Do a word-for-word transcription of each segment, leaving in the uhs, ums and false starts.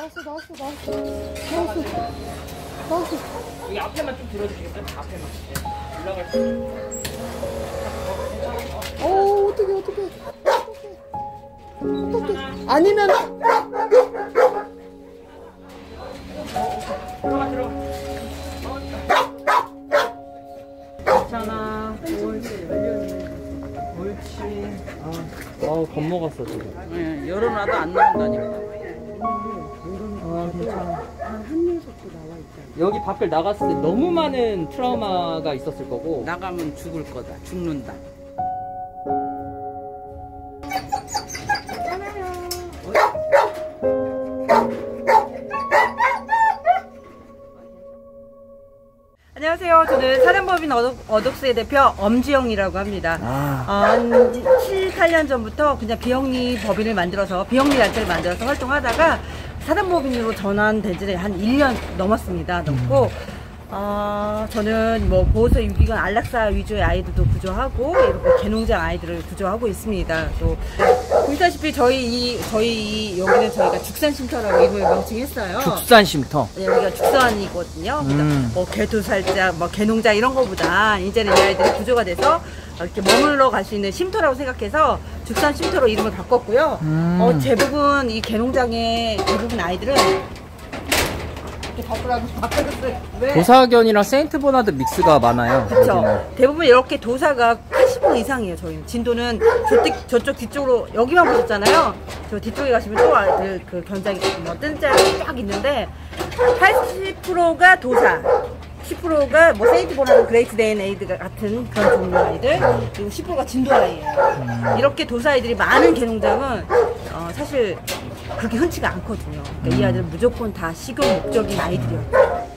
나왔어 나왔어 나왔어 나왔어 나왔어. 여기 앞에만 좀 들어주시겠어요? 앞에만. 네. 올라갈 때. 어 어떡해 어떡해 어떡해 어떡해. 아니면 들어가 들어가. 괜찮아. 옳지. 옳지. 아, 아 겁먹었어 지금. 네, 열어놔도 안 나온다니까. 아 괜찮아. 한 녀석도 나와 있잖아. 여기 밖을 나갔을 때 너무 많은 트라우마가 있었을 거고. 나가면 죽을 거다. 죽는다. 안녕하세요. 저는 사단법인 어독, 어독스의 대표 엄지영이라고 합니다. 아. 어, 한 칠, 팔 년 전부터 그냥 비영리 법인을 만들어서 비영리 단체를 만들어서 활동하다가 사단법인으로 전환된 지 한 일 년 넘었습니다. 넘고 어, 저는 뭐 보호소 유기견 안락사 위주의 아이들도 구조하고 이렇게 개농장 아이들을 구조하고 있습니다. 또 보시다시피 저희 이 저희 이 여기는 저희가 죽산쉼터라고 이름을 명칭했어요. 죽산쉼터. 네, 여기가 죽산이거든요. 음. 뭐 개두살짝, 뭐 개농장 이런 거보다 이제는 이 아이들이 구조가 돼서 이렇게 머물러 갈 수 있는 쉼터라고 생각해서 죽산 쉼터로 이름을 바꿨고요. 음. 어, 대부분 이 개농장의 대부분 아이들은 이렇게 바꾸라고 바꿔줬어요. 왜? 도사견이랑 세인트 버나드 믹스가 많아요. 그렇죠. 여기는. 대부분 이렇게 도사가 팔십 분 이상이에요. 저희는 진도는 저쪽, 저쪽 뒤쪽으로 여기만 보셨잖아요. 저 뒤쪽에 가시면 또 아이들 그 견장이 뭐 뜬 자리 쫙 있는데 팔십 퍼센트가 도사, 십 퍼센트가 뭐 세인트 버나드 그레이트 데인 에이드 같은 그런 종류 아이들, 그리고 십 퍼센트가 진도 아이예요. 이렇게 도사 아이들이 많은 개농장은 어, 사실 그렇게 흔치가 않거든요. 그러니까 이 아이들은 무조건 다 식용 목적인 아이들이요.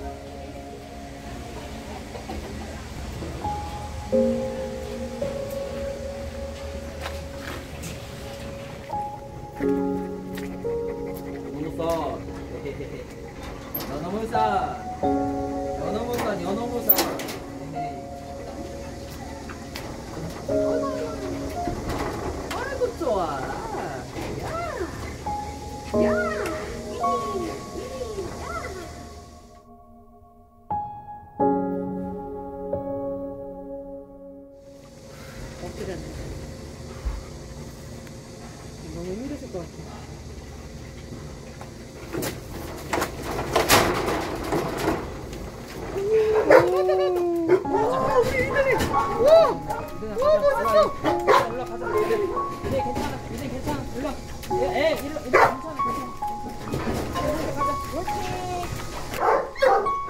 연어물산 연어물산 연어물산 아이고 좋아. 야. 야. 너무 힘드실 것 같아요. 올라가자. 이제 괜찮아. 이제 괜찮아. 올라. 에, 일로, 일로 괜찮아. 괜찮아. 가자. 그렇지.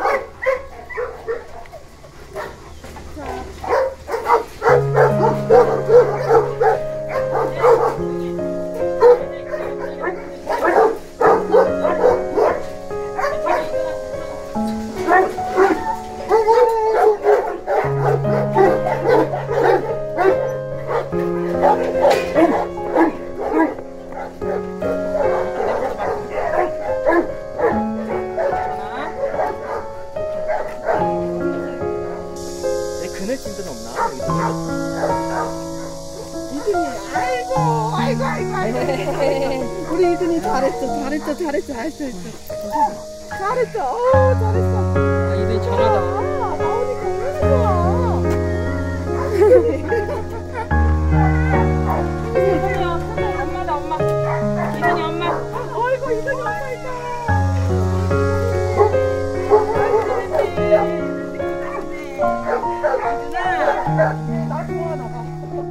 그늘진들은 없나? 이든이 아이고 아이고 아이고 아이고 우리 이든이 잘했어 잘했어 잘했어 잘했어 잘했어 어 잘했어. 아, 이들이 잘하다. 아, 나오니까 얼마나 좋아. 이든이야, 엄마다 엄마. 이든이 엄마. 아이고 이든이 엄마 있다. 나 좋아 나가.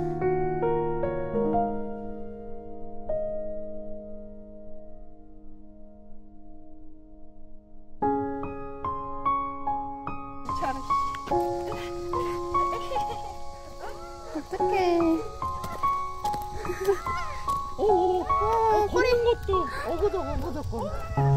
어떡해. 오, 오, 걷는 것도 어그적 어그적.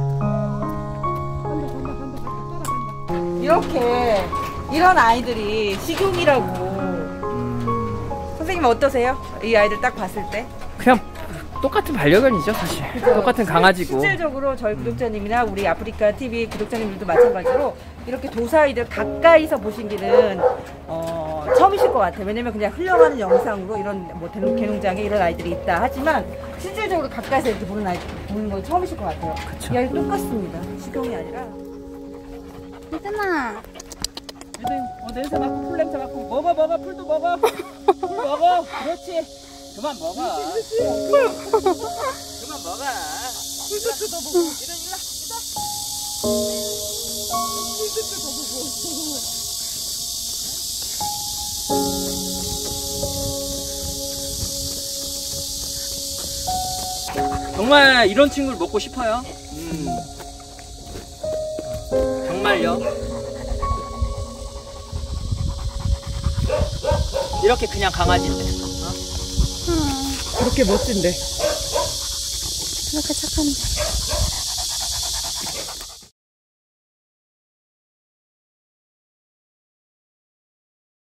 간다 간다 간다 간다 따라간다. 이렇게 이런 아이들이 식용이라고. 선생님 어떠세요? 이 아이들 딱 봤을 때? 그냥 똑같은 반려견이죠, 사실. 똑같은 강아지고. 실질적으로 저희 구독자님이나 우리 아프리카 티비 구독자님들도 마찬가지로 이렇게 도사 아이들 가까이서 보신 길은 어, 처음이실 것 같아요. 왜냐면 그냥 흘러가는 영상으로 이런 뭐 개농장에 이런 아이들이 있다 하지만 실질적으로 가까이서 이렇게 보는 아이, 보는 건 처음이실 것 같아요. 그쵸. 이 아이 똑같습니다. 식용이 아니라. 혜진아. 어, 냄새 맡고 풀 냄새 맡고 먹어 먹어 풀도 먹어 풀 먹어 그렇지 그만 먹어 그만 먹어 풀도 뜯어보고 이런 일라 풀도 뜯어보고 정말 이런 친구를 먹고 싶어요. 음. 정말요. 이렇게 그냥 강아지인데. 어? 응. 그렇게 멋진데. 그렇게 착한데.